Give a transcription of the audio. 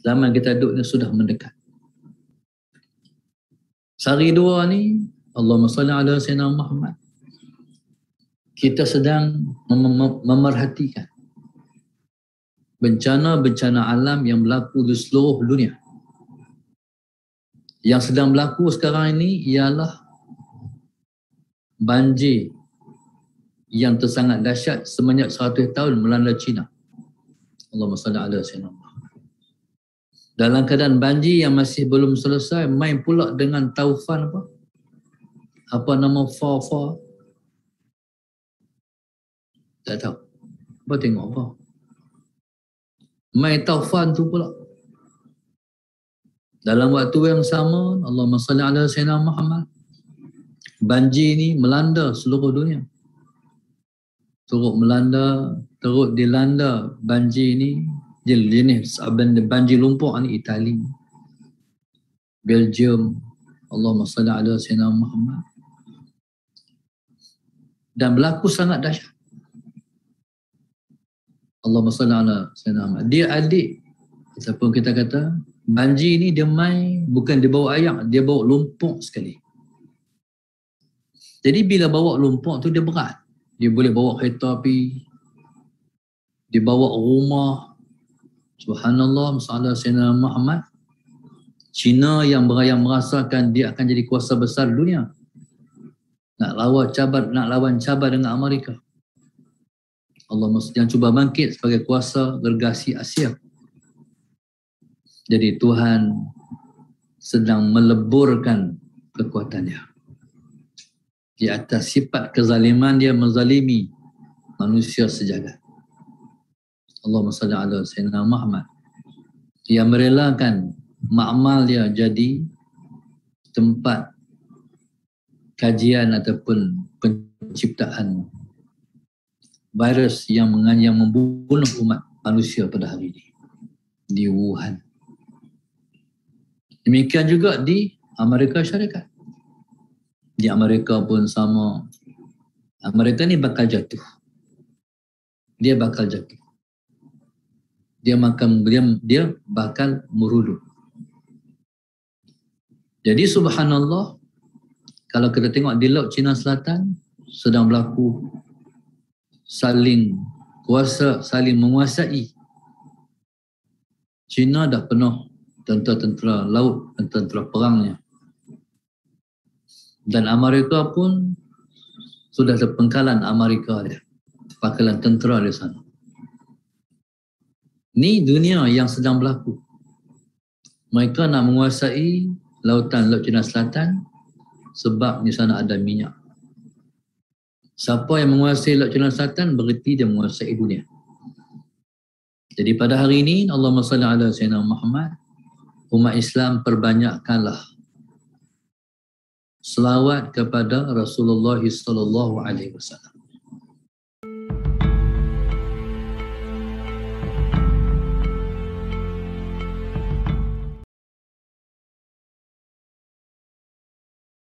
Zaman kita duduk ni sudah mendekat. Sehari dua ni, Allahumma salli ala Sayyidina Muhammad, kita sedang memerhatikan bencana-bencana alam yang berlaku di seluruh dunia. Yang sedang berlaku sekarang ini ialah banjir yang tersangat dahsyat semenjak 100 tahun melanda China. Allahumma salli ala Sayyidina Muhammad. Dalam keadaan banjir yang masih belum selesai, main pula dengan taufan apa? Apa nama Fa? Tak tahu. Apa tengok apa? Main taufan tu pula. Dalam waktu yang sama, Allahumma salli ala Sayyidina Muhammad, banjir ni melanda seluruh dunia. Turut dilanda banjir ni, jenis banjir lumpur ni Itali, Belgium, Allahumma salli ala Sayyidina Muhammad. Dan berlaku sangat dahsyat. Allahumma salli ala Sayyidina Muhammad. Dia adik, ataupun kita kata, banjir ni dia main bukan dia bawa air, dia bawa lumpur sekali. Jadi bila bawa lumpur tu dia berat. Dia boleh bawa kereta api, dia bawa rumah. Subhanallah, sallallahu Sayyidina Muhammad. Cina yang merasakan dia akan jadi kuasa besar dunia. Nak lawan cabar dengan Amerika. Allah yang cuba bangkit sebagai kuasa gergasi Asia. Jadi Tuhan sedang meleburkan kekuatannya. Di atas sifat kezaliman dia menzalimi manusia sejagat. Allahumma salli ala Sayyidina Muhammad. Dia merelakan makmal dia jadi tempat kajian ataupun penciptaan virus yang membunuh umat manusia pada hari ini di Wuhan. Demikian juga di Amerika Syarikat. Di Amerika pun sama. Amerika ni bakal jatuh. Dia bakal jatuh. Dia bakal meruduk. Jadi subhanallah, kalau kita tengok di Laut Cina Selatan sedang berlaku saling menguasai. China dah penuh tentera-tentera laut dan tentera perangnya. Dan Amerika pun sudah ada pengkalan Amerika dia. Pangkalan tentera di sana. Ni dunia yang sedang berlaku. Mereka nak menguasai Laut Cina Selatan sebab di sana ada minyak. Siapa yang menguasai Laut Cina Selatan berarti dia menguasai dunia. Jadi pada hari ini, Allahumma salli ala Sayyidina Muhammad, umat Islam perbanyakkanlah selawat kepada Rasulullah sallallahu alaihi wasallam.